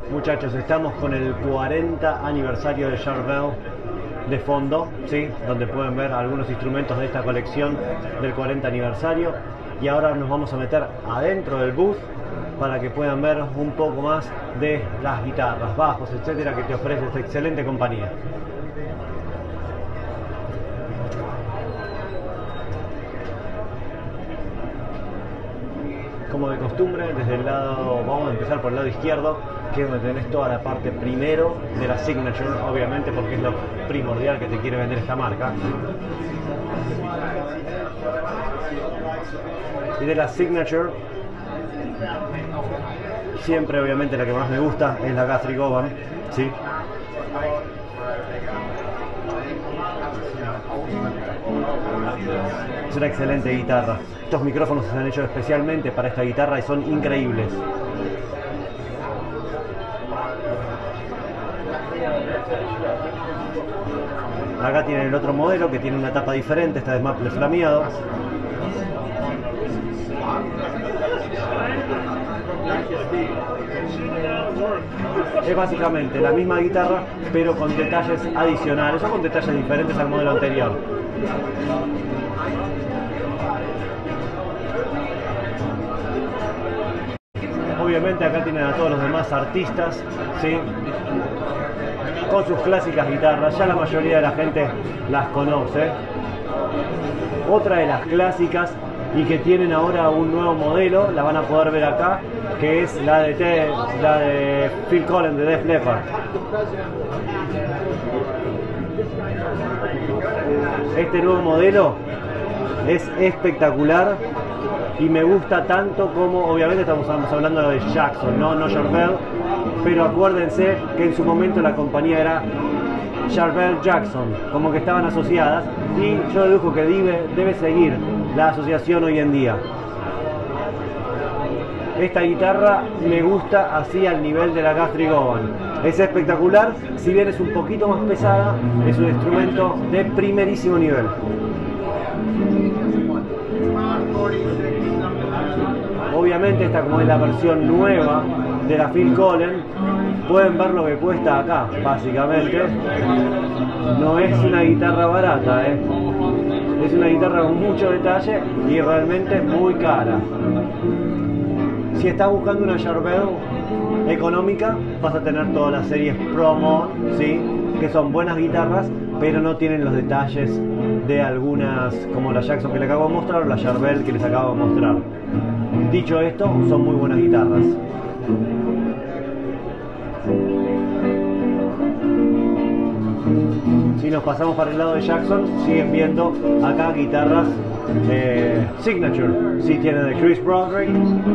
Muchachos, estamos con el 40 aniversario de Charvel de fondo, ¿sí? Donde pueden ver algunos instrumentos de esta colección del 40 aniversario. Y ahora nos vamos a meter adentro del booth para que puedan ver un poco más de las guitarras, bajos, etcétera, que te ofrece esta excelente compañía. Como de costumbre, desde el lado, vamos a empezar por el lado izquierdo, que es donde tenés toda la parte primero de la Signature, obviamente, porque es lo primordial que te quiere vender esta marca. Y de la Signature, siempre obviamente la que más me gusta es la Guthrie Govan, ¿sí? Es una excelente guitarra. Estos micrófonos se han hecho especialmente para esta guitarra y son increíbles. Acá tienen el otro modelo que tiene una tapa diferente, esta de maple flameado. Es básicamente la misma guitarra, pero con detalles adicionales o con detalles diferentes al modelo anterior. Obviamente acá tienen a todos los demás artistas, ¿sí? Con sus clásicas guitarras, ya la mayoría de la gente las conoce. Otra de las clásicas y que tienen ahora un nuevo modelo, la van a poder ver acá, que es la de Phil Collen de Def Leppard. Este nuevo modelo es espectacular y me gusta tanto como, obviamente estamos hablando de Jackson, no Charvel, pero acuérdense que en su momento la compañía era Charvel Jackson, como que estaban asociadas, y yo deduzco que debe seguir la asociación hoy en día. Esta guitarra me gusta así al nivel de la Guthrie Govan. Es espectacular, si bien es un poquito más pesada, es un instrumento de primerísimo nivel. Obviamente esta, como es la versión nueva de la Phil Collen, pueden ver lo que cuesta acá, básicamente. No es una guitarra barata, es una guitarra con mucho detalle y realmente muy cara. Si estás buscando una Charvel económica, vas a tener todas las series Promo, ¿sí? Que son buenas guitarras, pero no tienen los detalles de algunas, como la Jackson que les acabo de mostrar o la Charvel que les acabo de mostrar. Dicho esto, son muy buenas guitarras. Si nos pasamos para el lado de Jackson, siguen viendo acá guitarras Signature. Sí, tienen de Chris Broderick.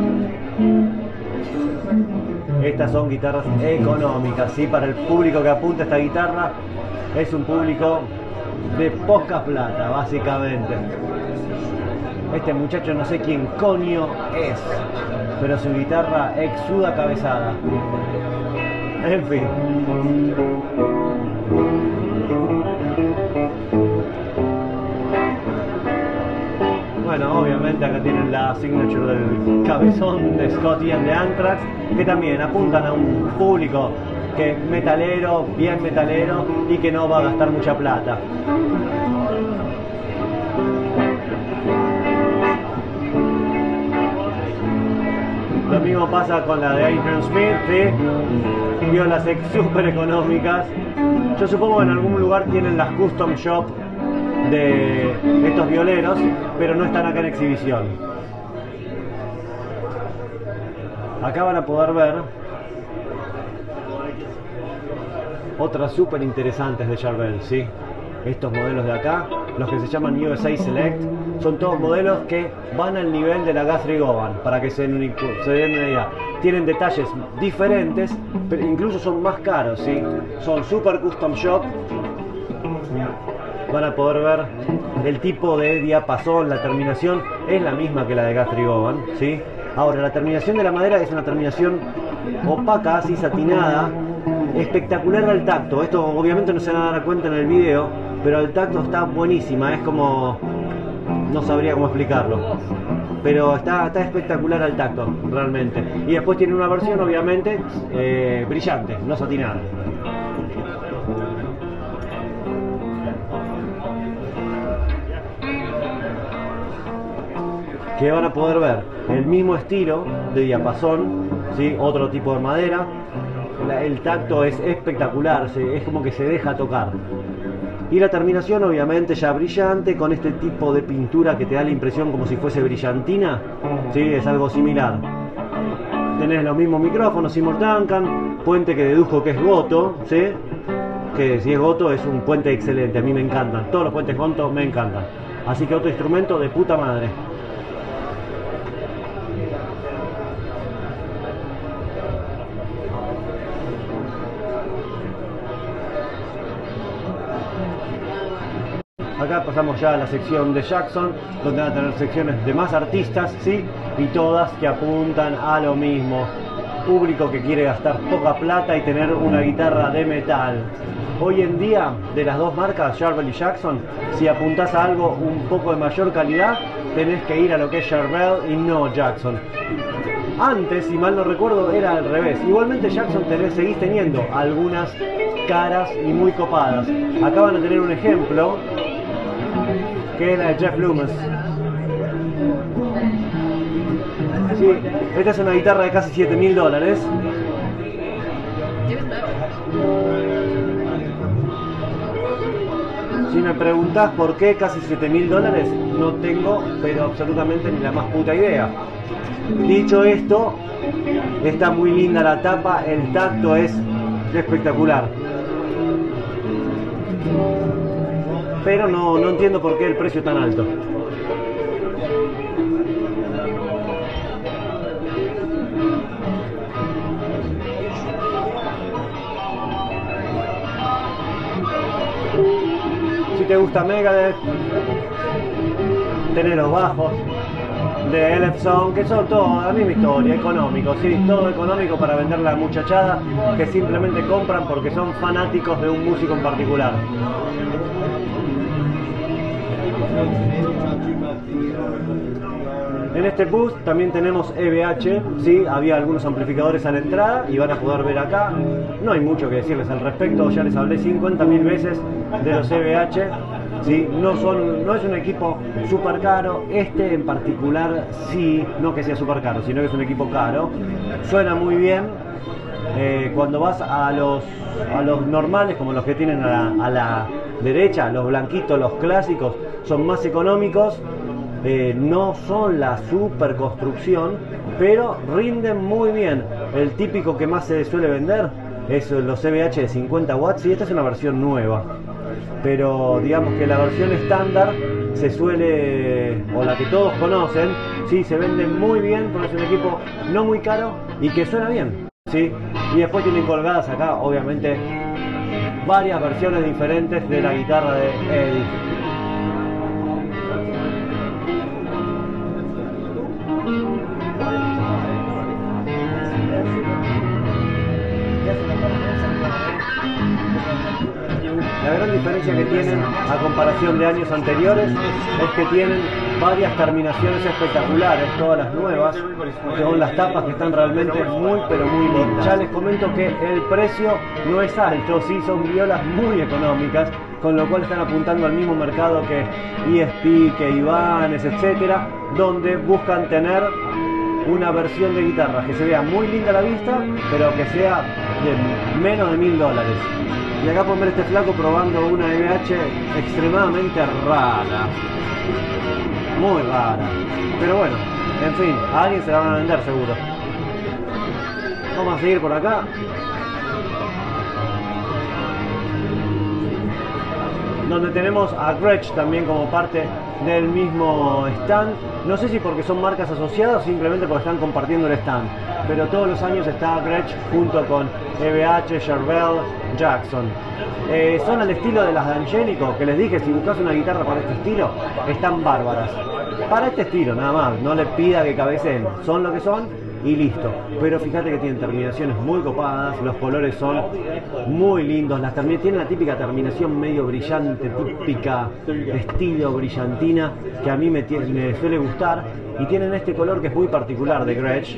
Estas son guitarras económicas, ¿sí? Para el público que apunta a esta guitarra, es un público de poca plata, básicamente. Este muchacho no sé quién coño es, pero su guitarra exuda cabezada. En fin. Bueno, obviamente acá tienen la Signature del cabezón de Scott Ian de Anthrax, que también apuntan a un público que metalero, bien metalero, y que no va a gastar mucha plata. Lo mismo pasa con la de Adrian Smith, ¿sí? Violas súper económicas. Yo supongo que en algún lugar tienen las custom shop de estos violeros, pero no están acá en exhibición. Acá van a poder ver otras súper interesantes de Charvel, ¿sí? Estos modelos de acá, los que se llaman USA Select, son todos modelos que van al nivel de la Guthrie Govan, para que se den una idea. Tienen detalles diferentes, pero incluso son más caros, ¿sí? Son super custom shop. Van a poder ver el tipo de diapasón, la terminación es la misma que la de Guthrie Govan, ¿sí? Ahora, la terminación de la madera es una terminación opaca, así satinada, espectacular al tacto. Esto obviamente no se van a dar cuenta en el video, pero al tacto está buenísima, es como... no sabría cómo explicarlo. pero está espectacular al tacto, realmente. Y después tiene una versión, obviamente, brillante, no satinada. Que van a poder ver el mismo estilo de diapasón, ¿sí? Otro tipo de madera. El tacto es espectacular, es como que se deja tocar. Y la terminación obviamente ya brillante, con este tipo de pintura que te da la impresión como si fuese brillantina, ¿sí? Es algo similar. Tenés los mismos micrófonos, Seymour Duncan, puente que deduzco que es Goto, ¿sí? Que si es Goto es un puente excelente, a mí me encantan, todos los puentes Goto me encantan. Así que otro instrumento de puta madre. Acá pasamos ya a la sección de Jackson, donde van a tener secciones de más artistas, ¿sí? Y todas que apuntan a lo mismo. Público que quiere gastar poca plata y tener una guitarra de metal. Hoy en día, de las dos marcas, Charvel y Jackson, si apuntás a algo un poco de mayor calidad, tenés que ir a lo que es Charvel y no Jackson. Antes, si mal no recuerdo, era al revés. Igualmente Jackson seguís teniendo algunas caras y muy copadas. Acá van a tener un ejemplo, que es la de Jeff Loomis. Sí, esta es una guitarra de casi $7.000. Si me preguntás por qué casi $7.000, no tengo pero absolutamente ni la más puta idea. Dicho esto, está muy linda la tapa, el tacto es espectacular. Pero no entiendo por qué el precio tan alto. Si te gusta Megadeth, tenés los bajos de Elefson, que son toda la misma historia, económico, sí, todo económico para vender la muchachada que simplemente compran porque son fanáticos de un músico en particular. En este bus también tenemos EVH, ¿sí? Había algunos amplificadores a la entrada y van a poder ver acá. No hay mucho que decirles al respecto, ya les hablé 50.000 veces de los EVH, ¿sí? No es un equipo súper caro, este en particular sí, no que sea súper caro, sino que es un equipo caro. Suena muy bien. Cuando vas a los normales, como los que tienen a la derecha, los blanquitos, los clásicos, son más económicos. No son la super construcción, pero rinden muy bien. El típico que más se suele vender es los EVH de 50 watts y esta es una versión nueva. Pero digamos que la versión estándar se suele, o la que todos conocen, sí, se vende muy bien porque es un equipo no muy caro y que suena bien, ¿sí? Y después tienen colgadas acá, obviamente, varias versiones diferentes de la guitarra de Eddie. La gran diferencia que tienen a comparación de años anteriores es que tienen varias terminaciones espectaculares, todas las nuevas, son las tapas que están realmente muy pero muy lindas. Ya les comento que el precio no es alto, sí, son violas muy económicas, con lo cual están apuntando al mismo mercado que ESP, que Ibanez, etcétera, donde buscan tener una versión de guitarra que se vea muy linda a la vista, pero que sea de menos de $1.000. Y acá pueden ver este flaco probando una EVH extremadamente rara, muy rara, pero bueno, en fin, a alguien se la van a vender seguro. Vamos a seguir por acá. Donde tenemos a Gretsch también como parte del mismo stand. No sé si porque son marcas asociadas o simplemente porque están compartiendo el stand, pero todos los años está Gretsch junto con EVH, Charvel, Jackson. Son al estilo de las de Angélico, que les dije, si buscas una guitarra para este estilo, están bárbaras. Para este estilo nada más, no les pida que cabeceen, son lo que son, y listo. Pero fíjate que tienen terminaciones muy copadas, los colores son muy lindos, tienen la típica terminación medio brillante, típica estilo brillantina que a mí me suele gustar, y tienen este color que es muy particular de Gretsch,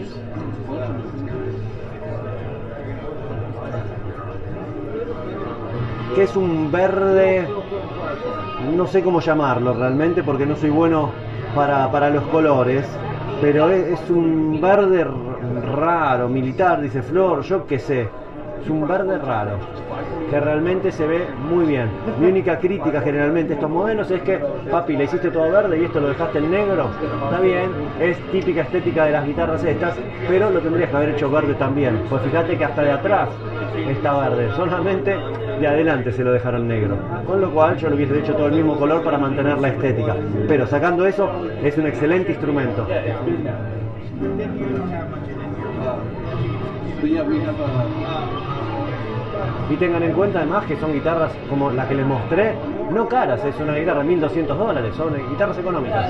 que es un verde, no sé cómo llamarlo realmente porque no soy bueno para los colores, pero es un verde raro, militar, dice Flor, yo qué sé, es un verde raro que realmente se ve muy bien. Mi única crítica generalmente a estos modelos es que, papi, le hiciste todo verde y esto lo dejaste en negro. Está bien, es típica estética de las guitarras estas, pero lo tendrías que haber hecho verde también. Pues fíjate que hasta de atrás está verde, solamente de adelante se lo dejaron negro. Con lo cual yo lo hubiese hecho todo el mismo color para mantener la estética. Pero sacando eso, es un excelente instrumento. Y tengan en cuenta además que son guitarras como la que les mostré, no caras, es una guitarra de $1.200, son guitarras económicas.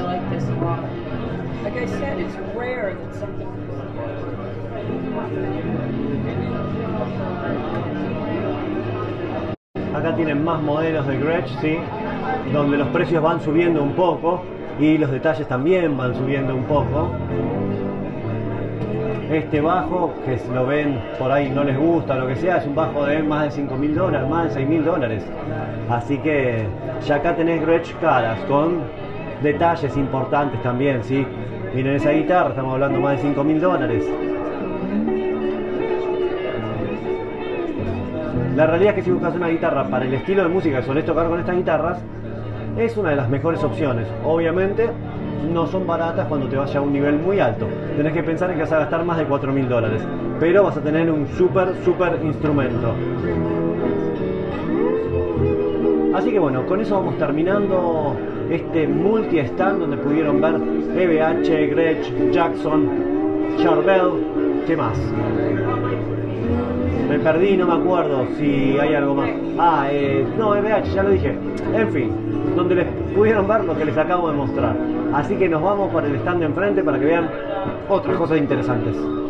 Acá tienen más modelos de Gretsch, ¿sí? Donde los precios van subiendo un poco y los detalles también van subiendo un poco. Este bajo, que lo ven por ahí no les gusta, lo que sea, es un bajo de más de $5.000, más de $6.000. Así que ya acá tenés Gretsch caras, con detalles importantes también, ¿sí? Miren esa guitarra, estamos hablando más de $5.000. La realidad es que si buscas una guitarra para el estilo de música que solés tocar con estas guitarras, es una de las mejores opciones. Obviamente no son baratas cuando te vayas a un nivel muy alto. Tenés que pensar en que vas a gastar más de $4.000, pero vas a tener un súper instrumento. Así que bueno, con eso vamos terminando este multi-stand donde pudieron ver EVH, Gretsch, Jackson, Charvel, ¿qué más? Me perdí, no me acuerdo si hay algo más. No, EVH, ya lo dije. En fin, donde les pudieron ver lo que les acabo de mostrar. Así que nos vamos para el stand de enfrente para que vean otras cosas interesantes.